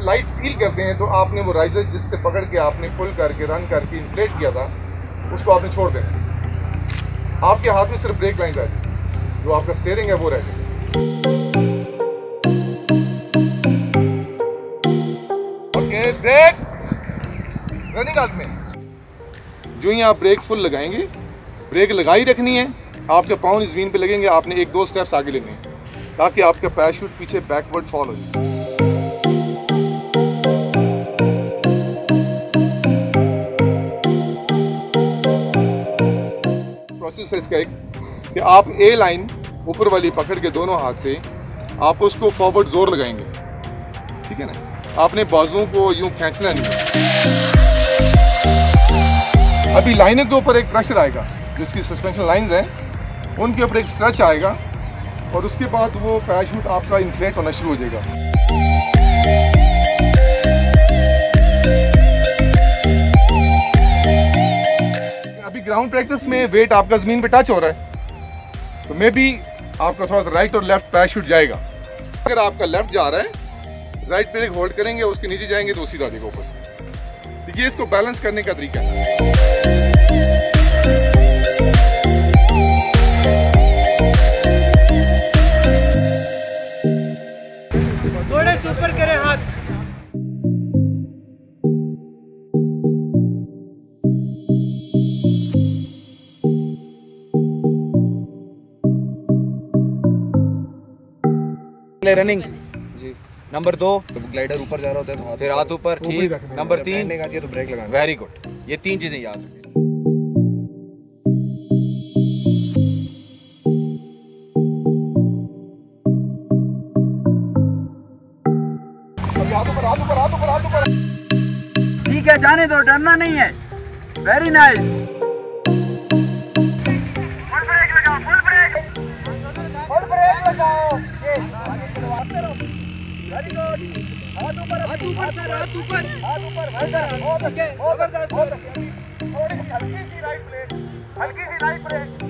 Light feel करते हैं तो आपने वो राइजर जिससे पकड़ के आपने पुल करके रन करके इन्फ्लेट किया था उसको आपने छोड़ देना। आपके हाथ में सिर्फ ब्रेक लाइन रह जाए, जो आपका स्टीयरिंग है वो रह जाए। ओके, ब्रेक रनिंग हाथ में। जो ही आप ब्रेक फुल लगाएंगे, ब्रेक लगाई रखनी है, आपके पाँव ज़मीन पे लगेंगे, आपने 1-2 स्टेप्स आगे लेने हैं ताकि आपका पैराशूट पीछे बैकवर्ड फॉल हो जाए। प्रोसेस है इसका एक कि आप ए लाइन ऊपर वाली पकड़ के दोनों हाथ से आप उसको फॉरवर्ड जोर लगाएंगे, ठीक है ना। आपने बाजुओं को यूं खींचना नहीं है। अभी लाइनों के ऊपर एक प्रेशर आएगा, जिसकी सस्पेंशन लाइंस हैं उनके ऊपर एक स्ट्रेच आएगा और उसके बाद वो पैराशूट आपका इन्फ्लेट होना शुरू हो जाएगा। अभी ग्राउंड प्रैक्टिस में वेट आपका ज़मीन पे टच हो रहा है तो मे बी आपका थोड़ा सा राइट और लेफ्ट पैराशूट जाएगा। अगर आपका लेफ्ट जा रहा है, राइट ब्रेक होल्ड करेंगे, उसके नीचे जाएंगे तो सीधा देगा ऊपर से। तो ये इसको बैलेंस करने का तरीका है। थोड़े से ऊपर करें हाथ। रनिंग जी। नंबर 2 तो ग्लाइडर ऊपर जा रहा होता है तो फिर हाथ ऊपर, ठीक। नंबर 3 तो ब्रेक लगाना। Very good. ये 3 चीजें याद रखें। ठीक है, जाने दो, डरना नहीं है। Very nice. फुल ब्रेक लगाओ, फुल ब्रेक लगाओ। Very good. हाथ ऊपर सर, हाथ ऊपर। बहुत अच्छे, जबरदस्त। थोड़ी सी हल्की सी राइट ब्रेक, हल्की सी राइट ब्रेक।